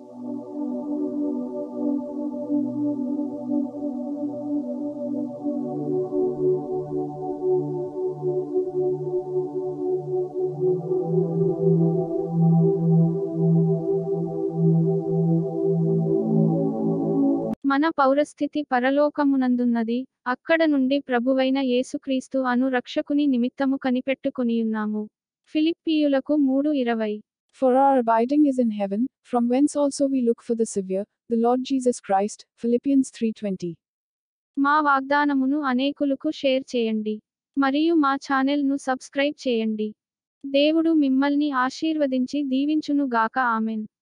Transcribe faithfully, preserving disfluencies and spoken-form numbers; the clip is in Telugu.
మన పౌరస్థితి పరలోకమునందున్నది, అక్కడ నుండి ప్రభువైన యేసుక్రీస్తు అను రక్షకుని నిమిత్తము కనిపెట్టుకొనియున్నాము. ఫిలిప్పీయులకు మూడు ఇరవై. For our abiding is in heaven, from whence also we look for the Saviour, the Lord Jesus Christ. Philippians three twenty. మా వాగ్దానమును అనేకులకు షేర్ చేయండి. మరియు మా ఛానెల్ ను సబ్స్క్రైబ్ చేయండి. దేవుడు మిమ్మల్ని ఆశీర్వదించి దీవించును గాక. ఆమెన్.